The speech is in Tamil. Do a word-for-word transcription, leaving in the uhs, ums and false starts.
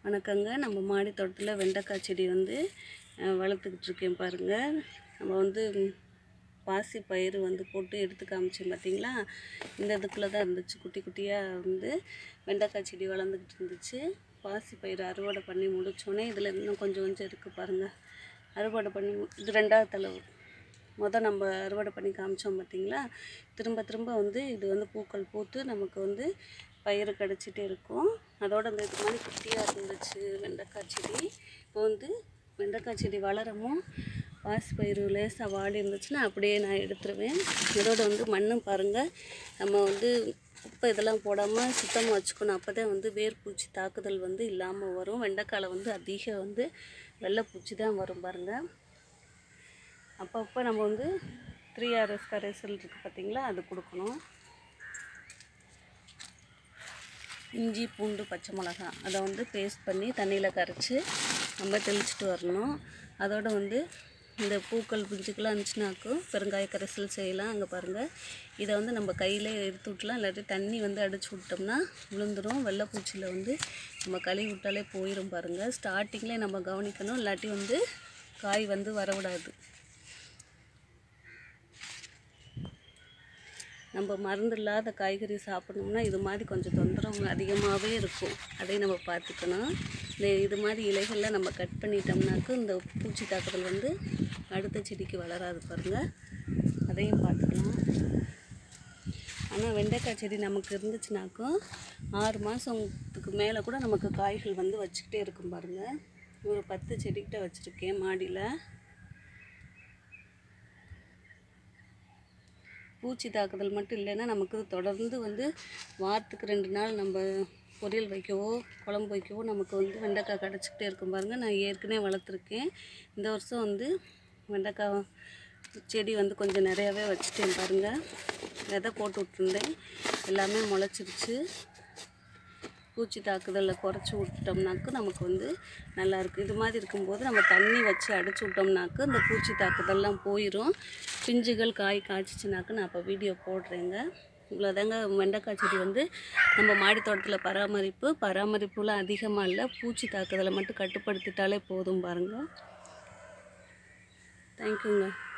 வணக்கங்க. நம்ம மாடி தோட்டத்தில் வெண்டைக்காய் செடி வந்து வளர்த்துக்கிட்டு இருக்கேன் பாருங்கள். நம்ம வந்து பாசி பயிர் வந்து போட்டு எடுத்து காமிச்சேன் பார்த்தீங்களா? இந்த இதுக்குள்ளே தான் இருந்துச்சு, குட்டி குட்டியாக வந்து வெண்டைக்காய் செடி வளர்ந்துக்கிட்டு இருந்துச்சு. பாசி பயிர் அறுவடை பண்ணி முடித்தோடனே இதில் இன்னும் கொஞ்சம் கொஞ்சம் இருக்குது பாருங்கள். அறுவடை பண்ணி இது ரெண்டாவது தளவு. மொதல் நம்ம அறுவடை பண்ணி காமிச்சோம் பார்த்தீங்களா? திரும்ப திரும்ப வந்து இது வந்து பூக்கள் பூத்து நமக்கு வந்து பயிர் கிடச்சிட்டே இருக்கும். அதோட இந்த இது மாதிரி குட்டியாக இருந்துச்சு வெண்டைக்காய் செடி. இப்போ வந்து வெண்டைக்காய் செடி வளரவும் பாசி பயிர் லேசாக வாடி இருந்துச்சுன்னா அப்படியே நான் எடுத்துருவேன். இதோட வந்து மண்ணும் பாருங்கள், நம்ம வந்து குப்பை இதெல்லாம் போடாமல் சுத்தமாக வச்சுக்கணும். அப்போ தான் வந்து வேர்பூச்சி தாக்குதல் வந்து இல்லாமல் வரும். வெண்டைக்காயில் வந்து அதிகம் வந்து வெள்ளைப்பூச்சி தான் வரும் பாருங்கள். அப்பப்போ நம்ம வந்து த்ரீ ஆர்எஸ் கரைசல் இருக்குது பார்த்தீங்களா, அது கொடுக்கணும். இஞ்சி பூண்டு பச்சை மிளகா அதை வந்து பேஸ்ட் பண்ணி தண்ணியில் கரைச்சி நம்ம தெளிச்சிட்டு வரணும். அதோடு வந்து இந்த பூக்கள் பிஞ்சுக்கெல்லாம் இருந்துச்சுனாக்கும் பெருங்காய கரைசல் செய்யலாம். அங்கே பாருங்கள், இதை வந்து நம்ம கையில் எடுத்து விட்டலாம், இல்லாட்டி தண்ணி வந்து அடிச்சு விட்டோம்னா விழுந்துடும். வெள்ளைப்பூச்சியில் வந்து நம்ம கழுவி விட்டாலே போயிடும் பாருங்கள். ஸ்டார்டிங்லேயே நம்ம கவனிக்கணும், இல்லாட்டி வந்து காய் வந்து வரவிடாது. நம்ம மருந்து இல்லாத காய்கறி சாப்பிட்ணும்னா இது மாதிரி கொஞ்சம் தொந்தரவு அதிகமாகவே இருக்கும். அதையும் நம்ம பார்த்துக்கணும். இந்த இது மாதிரி இலைகளில் நம்ம கட் பண்ணிட்டோம்னாக்கும் இந்த பூச்சி தாக்குதல் வந்து அடுத்த செடிக்கு வளராது பாருங்கள். அதையும் பார்த்துக்கலாம். ஆனால் வெண்டைக்காய் செடி நமக்கு இருந்துச்சுனாக்கும் ஆறு மாதத்துக்கு மேலே கூட நமக்கு காய்கள் வந்து வச்சுக்கிட்டே இருக்கும் பாருங்கள். ஒரு பத்து செடிக்கிட்ட வச்சுருக்கேன் மாடியில். பூச்சி தாக்குதல் மட்டும் இல்லைன்னா நமக்கு தொடர்ந்து வந்து வாரத்துக்கு ரெண்டு நாள் நம்ம பொரியல் வைக்கவோ குழம்பு வைக்கவோ நமக்கு வந்து வெண்டைக்காய் கிடச்சிக்கிட்டே இருக்கும் பாருங்கள். நான் ஏற்கனவே வளர்த்துருக்கேன். இந்த வருஷம் வந்து வெண்டைக்காய் செடி வந்து கொஞ்சம் நிறையாவே வச்சுட்டேன் பாருங்கள். விதை போட்டு விட்டுருந்தேன், எல்லாமே முளைச்சிருச்சு. பூச்சி தாக்குதலில் குறைச்சி விட்டோம்னாக்கு நமக்கு வந்து நல்லாயிருக்கும். இது மாதிரி இருக்கும்போது நம்ம தண்ணி வச்சு அடிச்சு விட்டோம்னாக்கு இந்த பூச்சி தாக்குதல்லாம் போயிடும். பிஞ்சுகள் காய் காய்ச்சிச்சுனாக்கு நான் அப்போ வீடியோ போடுறேங்க. இவ்வளோதாங்க வெண்டைக்காய் செடி வந்து நம்ம மாடி தோட்டத்தில் பராமரிப்பு பராமரிப்புலாம் அதிகமாக இல்லை, பூச்சி தாக்குதலை மட்டும் கட்டுப்படுத்திட்டாலே போதும் பாருங்கள். தேங்க்யூங்க.